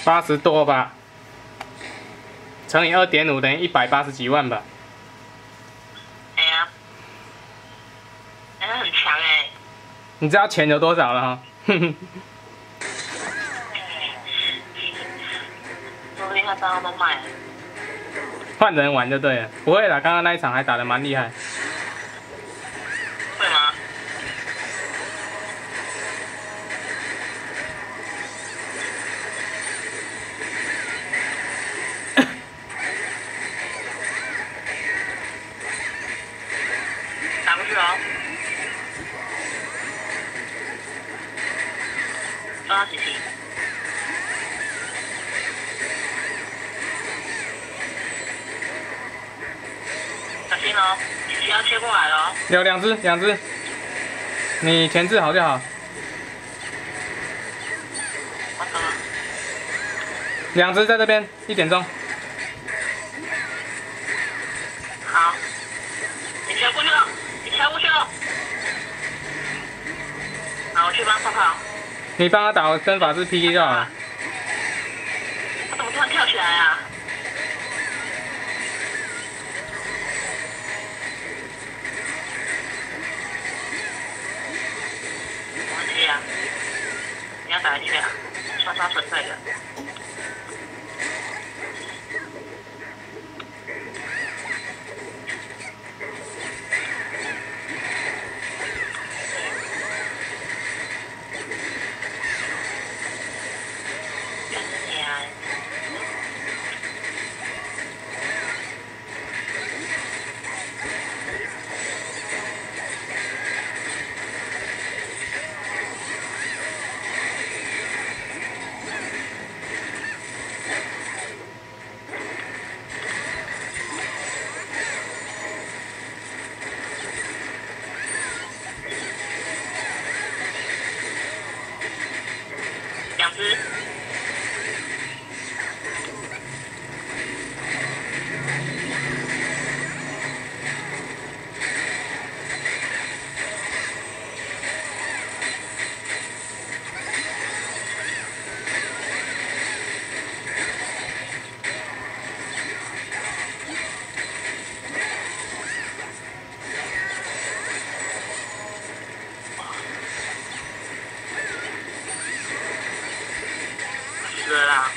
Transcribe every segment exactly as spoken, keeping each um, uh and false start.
八十多吧，乘以二点五等于一百八十几万吧。 哎呀，真的很强哎。 你知道钱有多少了哈？哼哼。 说不定他刚刚都卖了。 换人玩就对了，不会啦，刚刚那一场还打得蛮厉害。 会吗？打过去哦。抓几题？小心哦，你要切过来了哦。 有两只，两只，你前置好就好。 我走了。 两只在这边，一点钟。 好，你切过去了，你切过去了。好，我去帮泡泡。 你帮他打跟法师 P K 就好了。 他怎么突然跳起来啊？忘记啊，你要打进去啊，刷刷纯粹的。两只。死了啦！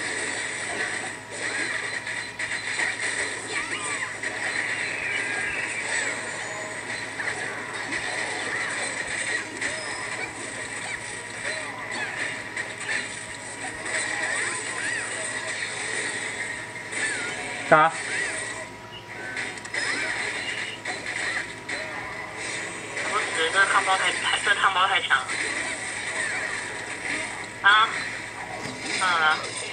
打。 我死了，这个康包太太，这个康包太强了。啊，算了啦。